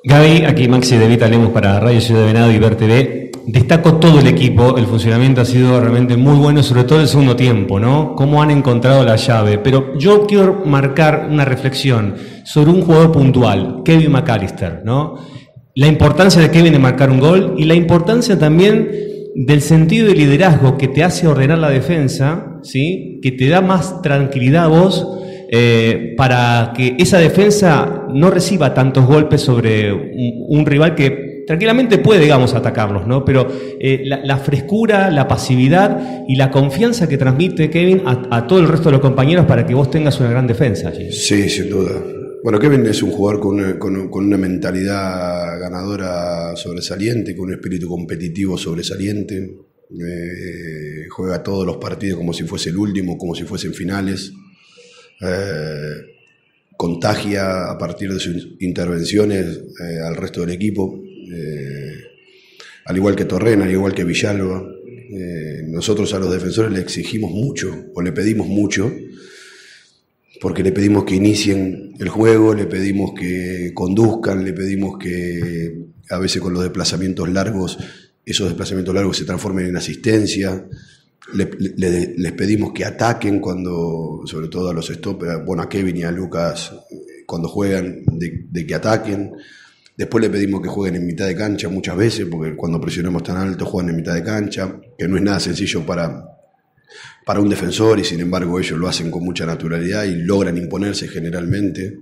Gaby, aquí Maxi de Vita Lemos para Radio Ciudad de Venado y Ver TV. Destaco todo el equipo, el funcionamiento ha sido realmente muy bueno, sobre todo el segundo tiempo, ¿no? Cómo han encontrado la llave. Pero yo quiero marcar una reflexión sobre un jugador puntual, Kevin McAllister, ¿no? La importancia de Kevin de marcar un gol y la importancia también del sentido de liderazgo que te hace ordenar la defensa, ¿sí? Que te da más tranquilidad a vos. Para que esa defensa no reciba tantos golpes sobre un rival que tranquilamente puede, digamos, atacarlos, ¿no? Pero la frescura, la pasividad y la confianza que transmite Kevin a todo el resto de los compañeros para que vos tengas una gran defensa allí. Sí, sin duda. Bueno, Kevin es un jugador con una mentalidad ganadora sobresaliente, con un espíritu competitivo sobresaliente. Juega todos los partidos como si fuese el último, como si fuesen finales. Contagia a partir de sus intervenciones al resto del equipo, al igual que Torrena, al igual que Villalba. Nosotros a los defensores le exigimos mucho o le pedimos mucho, porque le pedimos que inicien el juego, le pedimos que conduzcan, le pedimos que a veces con los desplazamientos largos, esos desplazamientos largos se transformen en asistencia. Les pedimos que ataquen cuando, sobre todo a los stoppers, bueno, a Kevin y a Lucas, cuando juegan, de que ataquen. Después le pedimos que jueguen en mitad de cancha muchas veces, porque cuando presionamos tan alto juegan en mitad de cancha, que no es nada sencillo para un defensor, y sin embargo ellos lo hacen con mucha naturalidad y logran imponerse generalmente.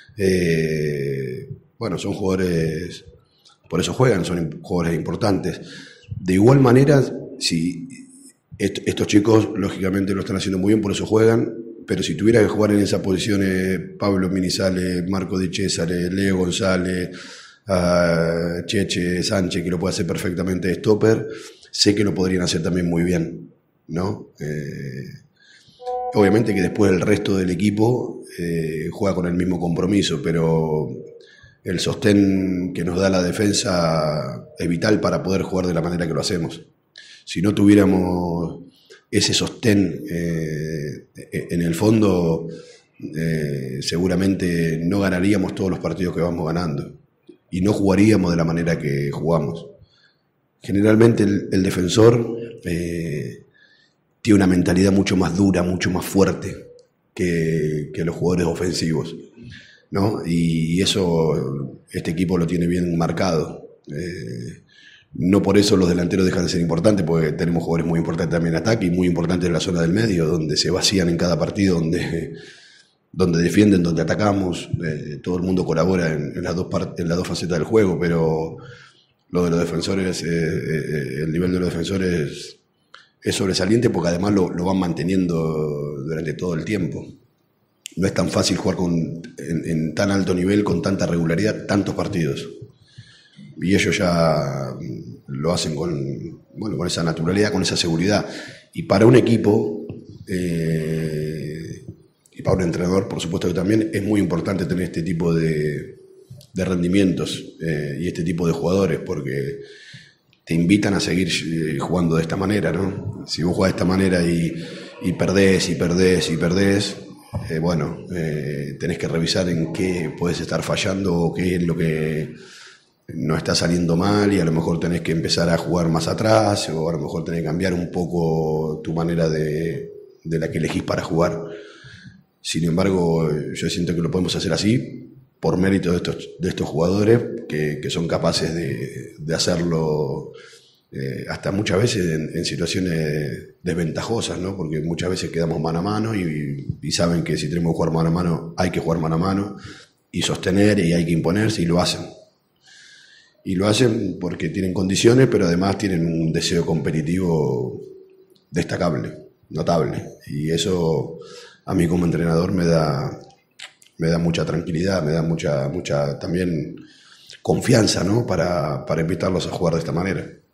Bueno, son jugadores, por eso juegan, son jugadores importantes. De igual manera, si estos chicos lógicamente lo están haciendo muy bien, por eso juegan, pero si tuviera que jugar en esas posiciones Pablo Minizales, Marco Di Cesare, Leo González, Cheche Sánchez, que lo puede hacer perfectamente de stopper, sé que lo podrían hacer también muy bien, ¿no? Obviamente que después el resto del equipo juega con el mismo compromiso, pero el sostén que nos da la defensa es vital para poder jugar de la manera que lo hacemos. Si no tuviéramos ese sostén en el fondo, seguramente no ganaríamos todos los partidos que vamos ganando y no jugaríamos de la manera que jugamos. Generalmente el defensor tiene una mentalidad mucho más dura, mucho más fuerte que los jugadores ofensivos, ¿no? Y eso este equipo lo tiene bien marcado. No por eso los delanteros dejan de ser importantes, porque tenemos jugadores muy importantes también en ataque y muy importantes en la zona del medio, donde se vacían en cada partido, donde defienden, donde atacamos. Todo el mundo colabora en las dos facetas del juego, pero lo de los defensores, el nivel de los defensores es sobresaliente, porque además lo van manteniendo durante todo el tiempo. No es tan fácil jugar en tan alto nivel, con tanta regularidad, tantos partidos. Y ellos ya lo hacen con esa naturalidad, con esa seguridad. Y para un equipo y para un entrenador, por supuesto que también, es muy importante tener este tipo de rendimientos y este tipo de jugadores, porque te invitan a seguir jugando de esta manera, ¿no? Si vos jugás de esta manera y perdés, tenés que revisar en qué puedes estar fallando o qué es lo que no está saliendo mal, y a lo mejor tenés que empezar a jugar más atrás, o a lo mejor tenés que cambiar un poco tu manera de la que elegís para jugar. Sin embargo, yo siento que lo podemos hacer así por mérito de estos jugadores que son capaces de hacerlo hasta muchas veces en situaciones desventajosas, ¿no? Porque muchas veces quedamos mano a mano y saben que si tenemos que jugar mano a mano, hay que jugar mano a mano y sostener, y hay que imponerse, y lo hacen. Y lo hacen porque tienen condiciones, pero además tienen un deseo competitivo destacable, notable. Y eso a mí como entrenador me da mucha tranquilidad, me da mucha también confianza, ¿no? Para invitarlos a jugar de esta manera.